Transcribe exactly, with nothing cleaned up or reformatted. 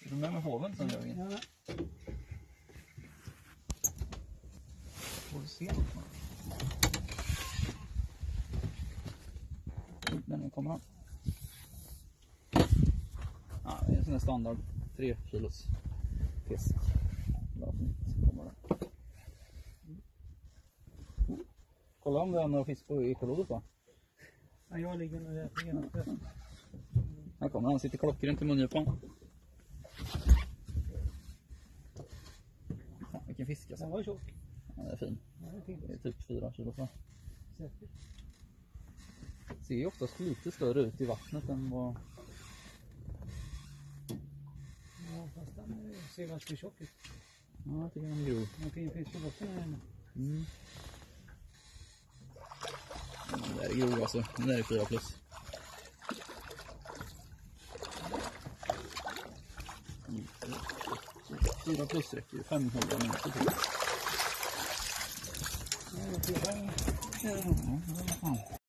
Är du med med hoven sen Jörgen? Ja. Får du se. Den kommer han. Ja, det är en sån här standard tre kilos fisk. Kolla om det är några fisk på ekolodot va? Ja, jag ligger nog där. Ja. Här kommer han, sitter klockrent i mungipan. Ja, vilken fisk alltså. Den var tjock. Ja, det är fin. Ja, det är fint. Det är typ fyra kilo va? Säkert. Ser ju oftast lite större ut i vattnet än vad... Ja, fast den ser ganska tjock ut. Ja, jag tycker den är grov. Den fin fisk på botten här inne. Mm. Den där är grov alltså. Den där är fyra plus. fyra plus räcker ju. femhundra minuter till. Ja, det är Ja, vad fan.